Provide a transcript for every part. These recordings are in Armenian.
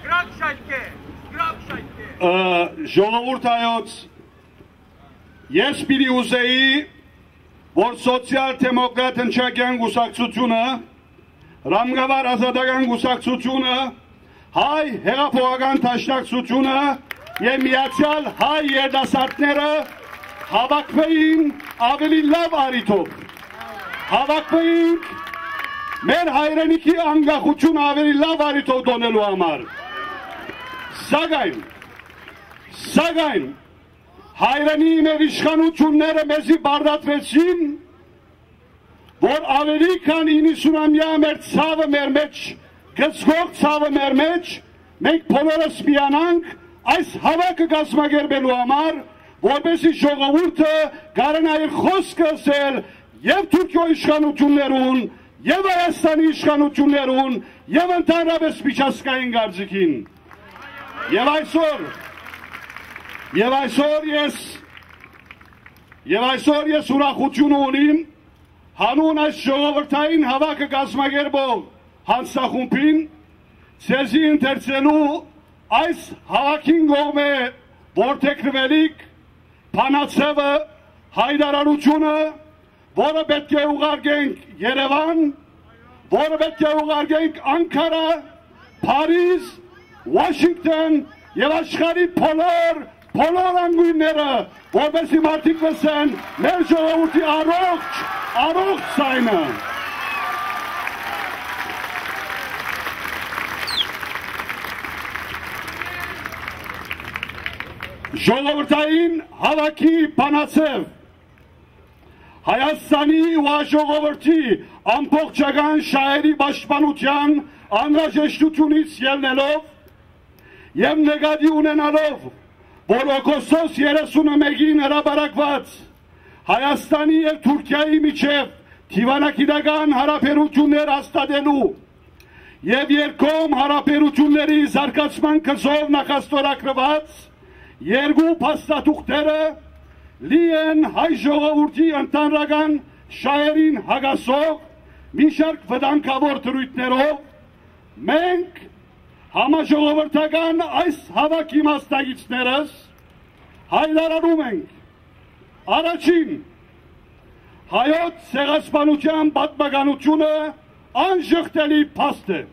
Ժողովուրդ հայոց, ես պիտի ուզեի, որ սոցիալ-դեմոկրատ հնչակյան գուսակցությունը, ռամգավար ազատական գուսակցությունը, հայ հեղափոխական դաշնակցությունը և միացյալ հայ երիտասարդները հավաքվեին ավելի լավ առիթով, հավաքվեինք մեր հայրենիքի անկախությունը ավելի լավ առիթով տոնելու համար։ Սակայն հայրենի մեր իշխանությունները մեզի բարդացրեցին, որ ավելի քան 90-ամյա մեր ցավը մեր մեջ, գծգող ցավը մեր մեջ, մենք բոլորս միանանք այս հավաքը կազմակերպելու համար, որպեսզի ժողովուրդը կարողանա իր խոսքը ասել եւ Թուրքիայի իշխանություններուն, եւ Հայաստանի իշխանություններուն, եւ ընդհանրապես միջազգային գործիքին։ Եվ այսօր ես ուրախություն ունիմ հանուն այս ժողովրդային հավաքը կազմակերպող հանձնախումբին ցեզի ընթերցելու այս հավաքին կողմէ որդեգրվելիք բանացևը հայտարարությունը, որը պետք է ուղարկենք Երևան, որը պետք է ուղարկենք Անկարա, Փարիզ, Վաշինգտոն եւ աշխարհի բոլոր անկյունները, որպեսզի մարդիկ լսեն մեր ժողովրդի առողջ ձայնը։ Ժողովրդային հավաքի բանացև Հայաստանի ու ժողովրդի ամբողջական շահերի պաշտպանության անհրաժեշտությունից ելնելով եւ նկատի ունենալով, որ օգոստոս 31-ին հրապարակված Հայաստանի եւ Թուրքիայի միջև դիվանագիտական հարաբերություններ հաստատելու եւ երկկողմ հարաբերությունների զարգացման գծով նախաստորագրված երկու փաստաթուղթերը լի են հայ ժողովրդի ընդհանրական շահերին հակասող մի շարք վտանգավոր դրույթներով, մենք համաժողովրդական այս հավաքի մասնակիցներս հայտարարում ենք առաջին հայոց ցեղասպանության պատմականությունը անժխտելի փաստ է։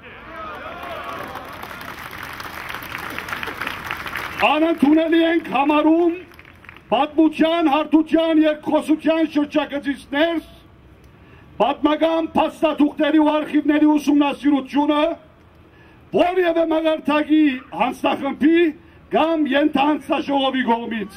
Անընդունելի ենք համարում պատմության, հարթության և խոսության շրջագծից ներս պատմական փաստաթուղթերի ու արխիվների ուսումնասիրությունը որևէ մակարդակի հանձնախմբի կամ ենթահանձնաժողովի կողմից։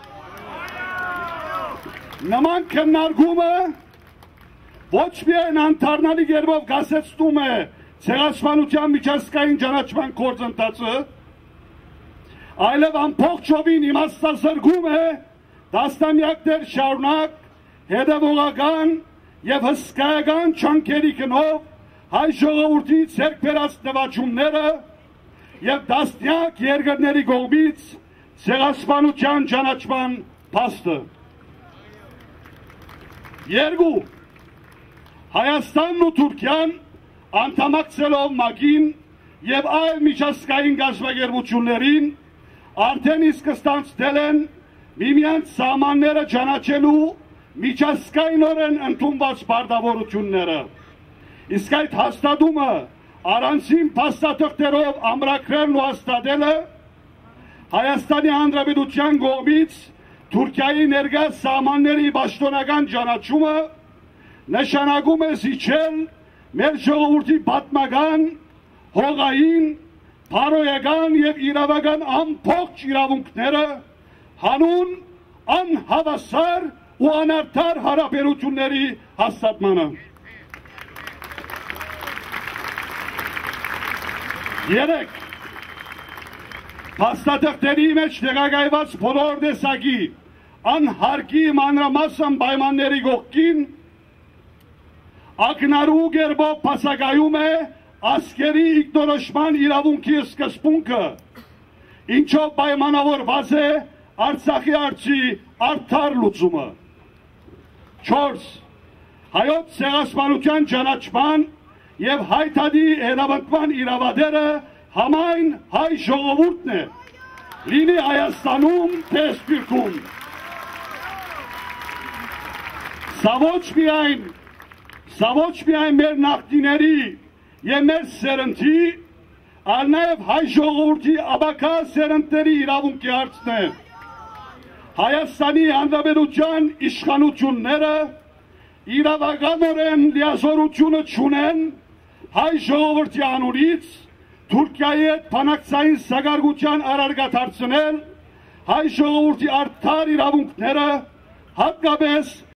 Նման քննարկումը ոչ միայն անդառնալի կերպով կասեցնում է ցեղասպանության միջազգային ճանաչման գործընթացը, այլև ամբողջովին իմաստազրկում է տասնամյակներ շարունակ հետևողական և հսկայական ջանքերի գնով հայ ժողովրդի ձեռք բերած նվաճումները և տասնյակ երկրների կողմից ցեղասպանության ճանաչման փաստը։ Երկու, Հայաստանն ու Թուրքիան անդամակցելով ՄԱԿ-ին և այլ միջազգային կազմակերպություններին արդեն իսկ ստանձնել են միմյանց սահմանները ճանաչելու միջազգայինորեն ընդունված պարտավորությունները։ Իսկ այդ հաստատումը առանցին փաստաթղթերով ամրագրելն ու հաստատելը Հայաստանի Հանրապետության կողմից Թուրքիայի ներկա սահմանների պաշտոնական ճանաչումը նշանակում է զիջել մեր ժողովրդի պատմական, հողային, բարոյական և իրավական ամբողջ իրավունքները հանուն անհավասար ու անարդար հարաբերությունների հաստատմանը։ Երեք, փաստաթղթերի մեջ տեղակայված բոլոր տեսակի անհարկի մանրամասն պայմանների կողքին ակնարու կերպով բացակայում է ազգերի ինքնորոշման իրավունքի սկզբունքը, ինչով պայմանավորված է Արցախի հարցի արդար լուծումը։ 4. Հայոց ցեղասպանության ճանաչման և հայտարարի հրապարակման իրավադերը համայն հայ ժողովուրդն է, լինի Հայաստանում, թե Սփյուռքում։ Սա ոչ միայն մեր նախնիների եւ մեր սերնդի, այլ նաեւ հայ ժողովրդի աբակա սերնդերի իրավունքի հարցն է։ Հայաստանի Հանրապետության իշխանությունները իրավականորեն լիազորությունը չունեն հայ ժողովրդի անունից Թուրքիայի հետ բանակցային սակարկության առարկա դարձնել հայ ժողովրդի արդար իրավունքները, հատկապես